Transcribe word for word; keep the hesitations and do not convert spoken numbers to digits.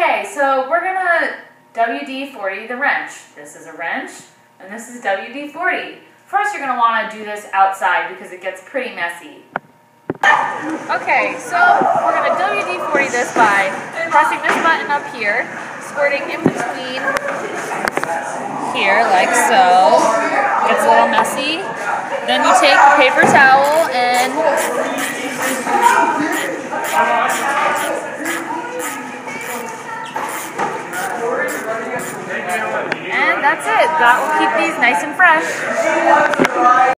Okay, so we're gonna W D forty the wrench. This is a wrench, and this is W D forty. First, you're gonna want to do this outside because it gets pretty messy. Okay, so we're gonna W D forty this by pressing this button up here, squirting in between here like so. Gets a little messy. Then you take a paper towel and And that's it. That will keep these nice and fresh.